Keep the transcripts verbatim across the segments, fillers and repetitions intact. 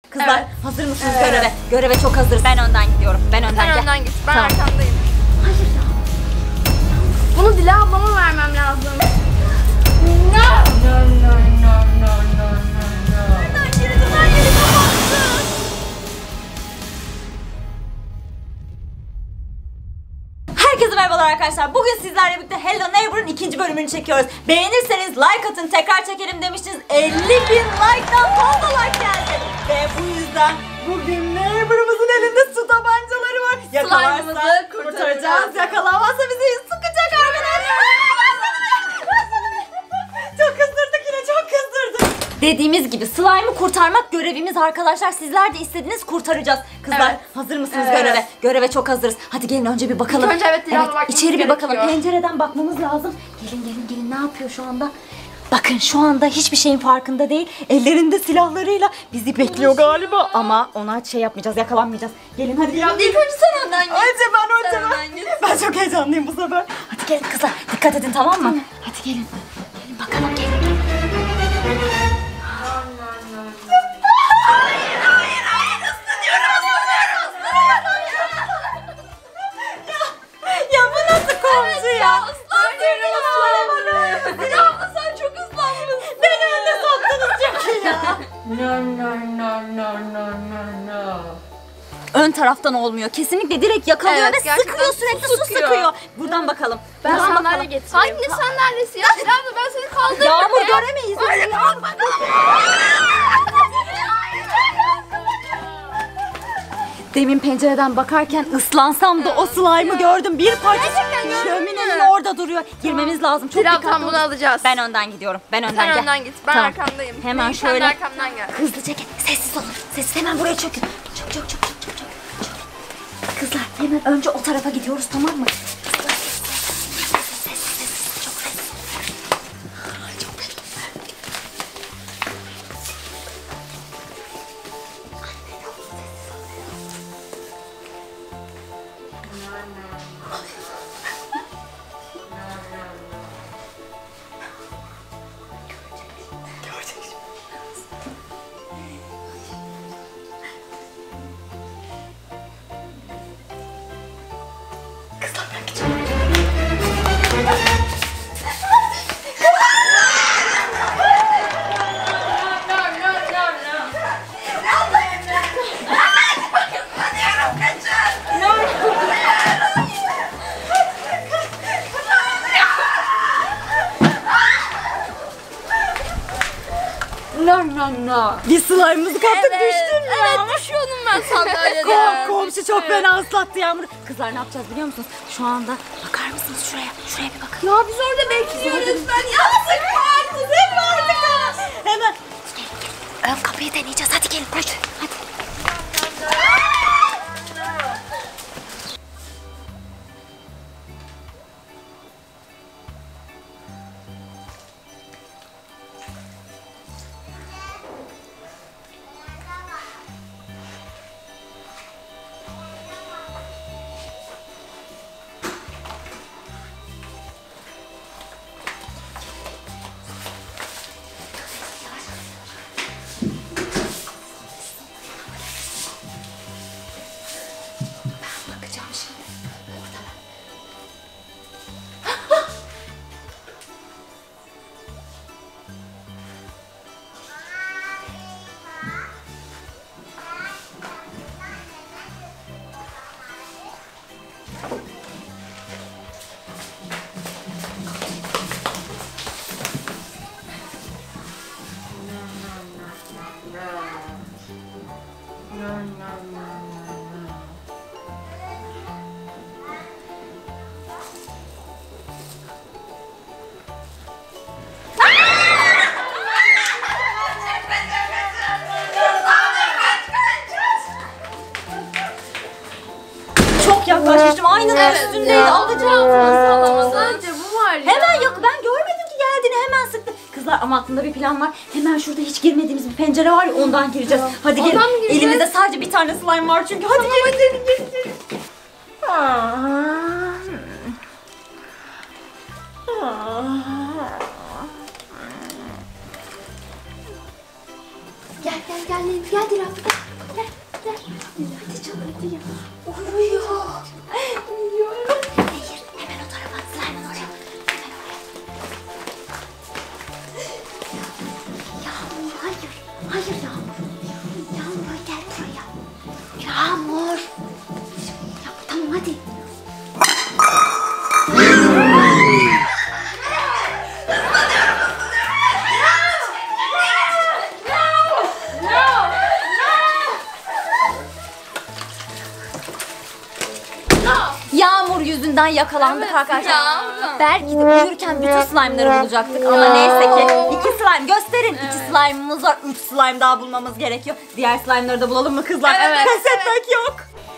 Kızlar Evet. hazır mısınız Evet. göreve? Göreve çok hazırız. Ben önden gidiyorum. Ben önden Sen gel. önden git. Ben Tamam. arkandayım. Hayır ya. Bunu Dila ablama vermem lazım. No. No no no no no no no. Nereden girdi? Ben yeri kapattı. Herkese merhabalar arkadaşlar. Bugün sizlerle birlikte Hello Neighbor'ın ikinci bölümünü çekiyoruz. Beğenirseniz like atın, tekrar çekelim demiştiniz. elli bin like'dan fazla like geldi. Ve bu yüzden bugün Neighbor'ımızın elinde su tabancaları var. Yakalarsa Slime'ımızı kurtaracağız. kurtaracağız. Yakalanmazsa bizi sıkacak arkadaşlar. Çok kızdırdık yine, çok kızdırdık. Dediğimiz gibi slime'ı kurtarmak görevimiz arkadaşlar. Sizler de istediğiniz kurtaracağız. Kızlar Evet. hazır mısınız Evet. göreve? Göreve çok hazırız. Hadi gelin önce bir bakalım. İlk önce evet, Dilan'a bakmamız içeri bir bakalım. gerekiyor. Pencereden bakmamız lazım. Gelin gelin gelin, ne yapıyor şu anda? Bakın şu anda hiçbir şeyin farkında değil. Ellerinde silahlarıyla bizi bekliyor galiba. Ama ona şey yapmayacağız, yakalanmayacağız. Gelin hadi gelin. İlk önce sen önden git. Önce ben önce Sen ben. önden git. Ben çok heyecanlıyım bu sefer. Hadi gelin kızlar, dikkat edin, tamam mı? Hadi gelin. Gelin bakalım, gelin. Hayır hayır hayır, ıslanıyorum ıslanıyorum ıslanıyorum. Ya, ya bu nasıl komşu ya? Islanıyorum ıslanıyorum. Dila abla sen çok ıslanmışsın. Beni önde soktunuz çünkü ya. No no no no no no no. Ön taraftan olmuyor. Kesinlikle direkt yakalıyor Evet, ve gerçekten sıkıyor, su sürekli su sıkıyor. sıkıyor. Buradan bakalım. Ben Buradan sandalye bakalım. getireyim. Hangi sandalyesi ya? Dila abla ben seni kaldırırım. Yağmur ya. göremeyiz. Öyle kalk Demin pencereden bakarken ıslansam da o slime'ı gördüm. Bir parça Gerçekten gördün şöminenin mü? orada duruyor. Girmemiz lazım. Çok Dila dikkatli ablam bunu olun. alacağız. Ben önden gidiyorum. Ben önden Sen gel. önden git. Ben Tamam. arkandayım. Hemen Benim şöyle. Sen de arkamdan gel. Hızlıca gel. Sessiz olun. Sessiz, hemen buraya çökün. Çök çök çök çök çök. çök. Kızlar hemen önce o tarafa gidiyoruz, tamam mı? Kızlar sessiz sessiz sessiz. Çok sessiz. Çok sessiz. Kızlar ben gidiyorum. No no no. Bir slime'ımızı kaptık, düştün mü? Evet düşüyordum ben sandalyeden. Kom, komşu çok fena ıslattı Yağmur. Kızlar ne yapacağız biliyor musunuz? Şu anda bakar mısınız şuraya? Şuraya bir bakın. Ya biz orada bekliyoruz. Ben Yazık artık, hep artık ha. Hemen. Gelin gelin. Ön kapıyı deneyeceğiz. Hadi gelin. Hadi. Hadi. Bakacağım şimdi. Orada mı? Çok yaklaşmıştım. Aynı Evet üstündeydi. ya. Alacağım. Sadece bu var ya. Hemen yok, ben görmedim ki geldiğini, hemen sıktı. Kızlar ama aklımda bir plan var. Hemen şurada hiç girmediğimiz bir pencere var ya, ondan gireceğiz. Hadi gelin. Ondan mı gireceğiz? Elimizde sadece bir tane slime var çünkü. Hadi gelin gelin gelin. gelin. Gel gel gel gel Dila. ya? Uyuyor. Uyuyor. Hayır, hemen o tarafa. Slime'ın oraya. Hemen oraya. Yağmur, hayır. Hayır Yağmur. Yağmur gel buraya. Yağmur. Ya tamam hadi. Yağmur yüzünden yakalandık Evet, arkadaşlar. ya. Belki de uyurken bütün slime'ları bulacaktık ama Ya. neyse ki iki slime gösterin. Evet. İki slime'ımız var. Üç slime daha bulmamız gerekiyor. Diğer slime'ları da bulalım mı kızlar? Evet. Pes etmek yok.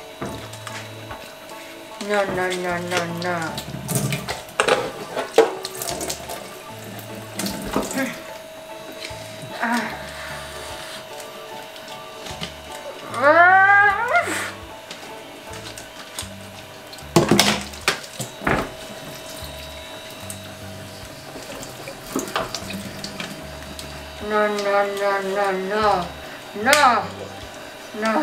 No no no no no. No no no no no no no.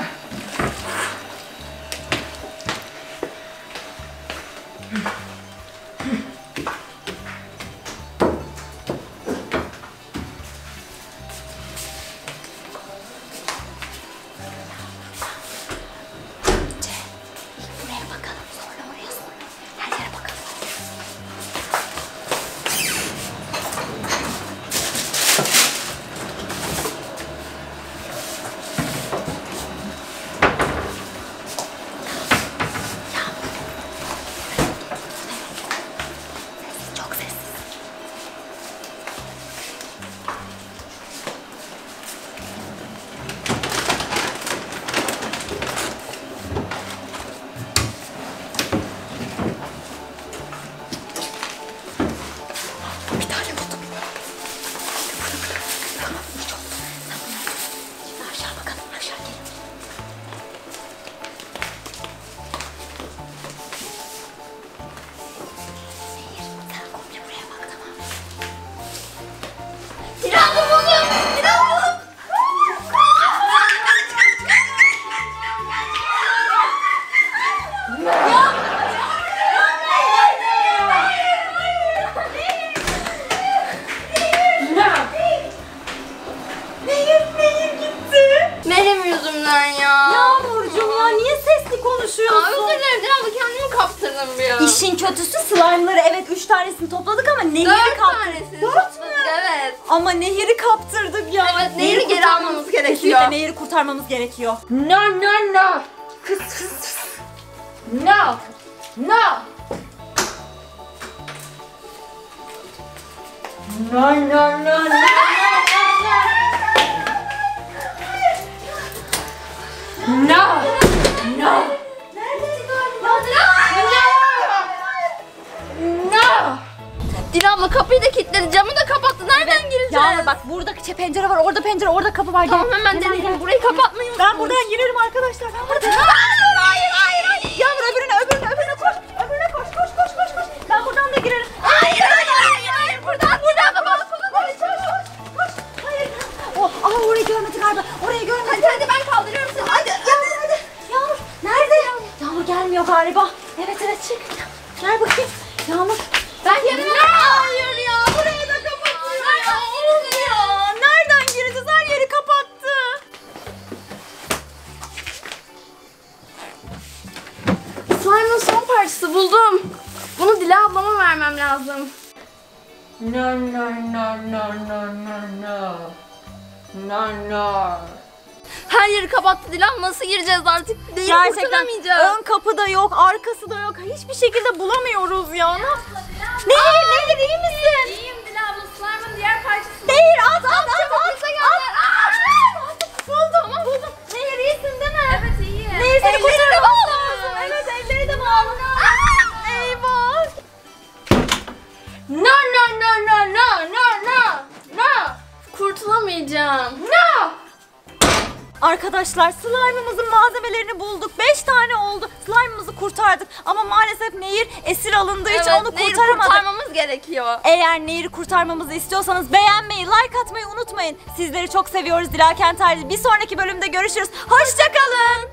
Buraya bakalım, sonra oraya, sonra her yere bakalım. Sessiz, çok sessiz. Bir tane buldum. Burada, burada. Tamam, hiç oldu. Sen bunları tut. Şimdi aşağı bakalım, aşağı gelin. Hayır, sen komple buraya bak, tamam mı? Dilan buldum! Dilan buldum! Nehir, Nehir gitti. Benim yüzümden ya. Yağmurcuğum ya niye sesli Aa, konuşuyorsun? özür dilerim Dilan, bu kendimi kaptırdım ya. İşin kötüsü slime'ları evet üç tanesini topladık ama Nehir'i Dört kaptırdık. tanesini Dört topladık, mü? evet. Ama Nehir'i kaptırdık ya. Evet, Nehir'i geri kurtar- almamız gerekiyor. Kesinlikle Nehir'i kurtarmamız gerekiyor. No no no. Fıs fıs fıs. No. No. No no no no. No. No. No. Dilan kapıyı da kilitledi, camı da kapattı. Nereden gireceğiz? Yağmur bak burada pencere var, orada pencere, orada kapı var. Tamam, Gel. hemen Gel, deneyelim. gel. Burayı kapatmayı unutma. Ben buradan girerim arkadaşlar. Ben buradan. Hayır hayır hayır hayır. Yağmur öbürüne, öbürüne, öbürüne koş. Öbürüne koş, koş, koş, koş, koş. Ben buradan da girerim. Hayır hayır hayır hayır. Buradan buradan da bak. Koş, koş, koş, koş. Hayır. Oh, aa orayı görmedi galiba. Orayı görmedi. Hadi hadi ben kaldırıyorum seni. Hadi, Yağmur, hadi. Yağmur, nerede? Yağmur gelmiyor galiba. Evet, evet, çık. Gel bakayım. Yağmur. Ben yerime... Hayır ya. Burayı da kapatıyor ya. Of ya. Nereden gireceğiz? Her yeri kapattı. Slime'ın son parçası buldum. Bunu Dila ablama vermem lazım. No no no no no no no. No no. Her yeri kapattı Dilan. Nasıl gireceğiz artık? Değil, Gerçekten kurtulamayacağız. ön kapı da yok, arkası da yok. Hiçbir şekilde bulamıyoruz ya. Nehir, Nehir iyi misin? İyiyim Dila abla. Slime'ın diğer parçası. Nehir at, at, at, Çabuk at. bize gönder. At. Buldum, buldum. Nehir iyisin değil mi? Evet iyiyim. Nehir seni Elleri kurtarmam bağlı. lazım. Evet, elleri de bağlı. Eyvah. No no no no no no no no. Kurtulamayacağım. No. Arkadaşlar slime'ımızın malzemelerini bulduk. beş tane oldu. Slime'ımızı kurtardık. Ama maalesef Nehir esir alındığı için onu Nehir'i kurtaramadık. kurtarmamız gerekiyor. Eğer Nehir'i kurtarmamızı istiyorsanız beğenmeyi, like atmayı unutmayın. Sizleri çok seviyoruz Dila Kenter'de. Bir sonraki bölümde görüşürüz. Hoşçakalın.